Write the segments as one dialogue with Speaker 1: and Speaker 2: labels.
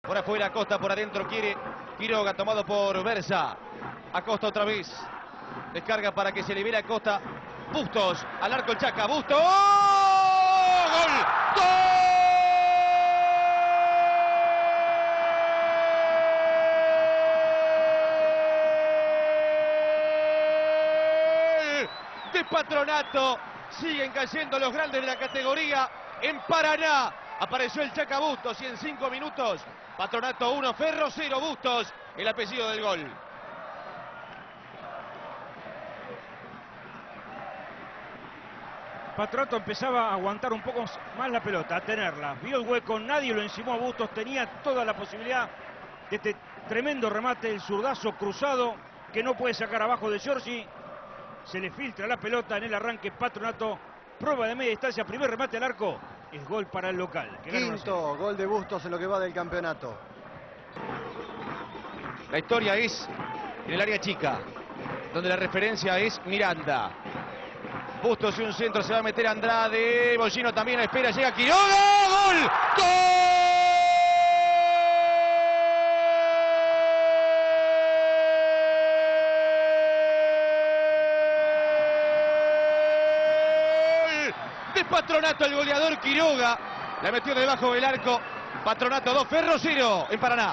Speaker 1: Por afuera Acosta, por adentro quiere Quiroga, tomado por Versa. Acosta otra vez. Descarga para que se libere Acosta. Bustos, al arco el Chaca. Bustos. ¡Oh! ¡Gol! ¡Gol! De Patronato. Siguen cayendo los grandes de la categoría. En Paraná apareció el Chaca Bustos y en 5 minutos Patronato 1, Ferro 0, Bustos, el apellido del gol.
Speaker 2: Patronato empezaba a aguantar un poco más la pelota, a tenerla. Vio el hueco, nadie lo encimó a Bustos, tenía toda la posibilidad de este tremendo remate, el zurdazo cruzado que no puede sacar abajo de Giorgi. Se le filtra la pelota en el arranque. Patronato, prueba de media distancia, primer remate al arco, es gol para el local.
Speaker 3: Quinto gol de Bustos en lo que va del campeonato.
Speaker 1: La historia es en el área chica, donde la referencia es Miranda. Bustos y un centro, se va a meter Andrade. Bollino también espera, llega Quiroga. ¡Gol! ¡Gol! De Patronato, el goleador Quiroga. La metió debajo del arco. Patronato 2, Ferro 0 en Paraná.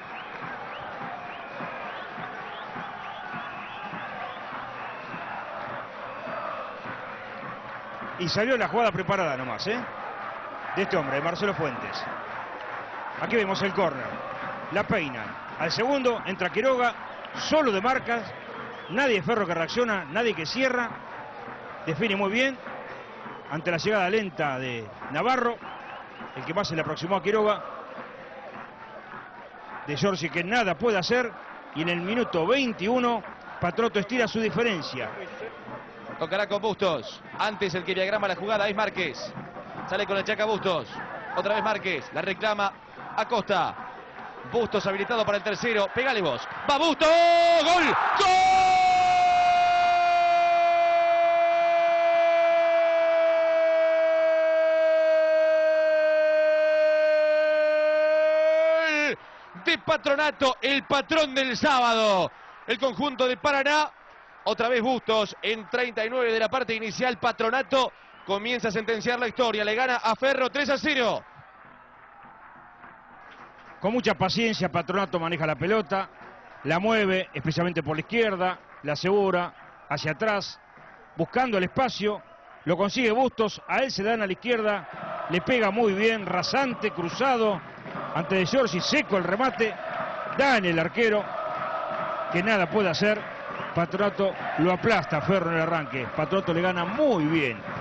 Speaker 2: Y salió la jugada preparada nomás, de este hombre, de Marcelo Fuentes. Aquí vemos el córner. La peinan. Al segundo entra Quiroga, solo de marcas. Nadie Ferro que reacciona, nadie que cierra. Define muy bien. Ante la llegada lenta de Navarro. El que más se le aproximó a Quiroga. De Giorgi que nada puede hacer. Y en el minuto 21, Patronato estira su diferencia.
Speaker 1: Tocará con Bustos. Antes el que diagrama la jugada es Márquez. Sale con el Chaca Bustos. Otra vez Márquez. La reclama Acosta. Bustos habilitado para el tercero. Pegale vos. ¡Va Bustos! ¡Gol! ¡Gol! De Patronato, el patrón del sábado. El conjunto de Paraná. Otra vez Bustos en 39 de la parte inicial. Patronato comienza a sentenciar la historia. Le gana a Ferro 3-0.
Speaker 2: Con mucha paciencia Patronato maneja la pelota. La mueve especialmente por la izquierda. La asegura hacia atrás. Buscando el espacio. Lo consigue Bustos. A él se dan a la izquierda. Le pega muy bien. Rasante, cruzado. Ante de Giorgi, seco el remate. Da en el arquero. Que nada puede hacer. Patronato lo aplasta a Ferro en el arranque. Patronato le gana muy bien